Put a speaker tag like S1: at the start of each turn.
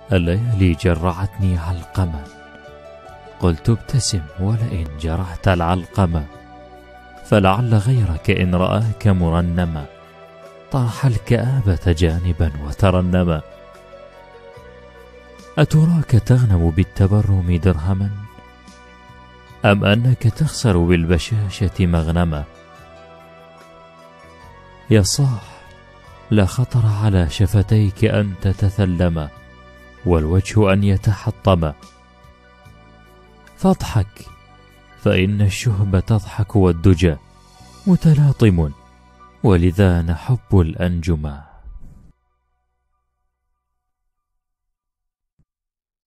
S1: الليالي جرعتني علقما، قلت ابتسم ولئن جرعت العلقما، فلعل غيرك إن رآك مرنما طرح الكآبة جانبا وترنما. أتراك تغنم بالتبرم درهما، أم أنك تخسر بالبشاشة مغنما؟ يا صاح، لا خطر على شفتيك أن تتثلما والوجه أن يتحطما، فاضحك فإن الشهب تضحك والدجى متلاطم، ولذا نحب الأنجما.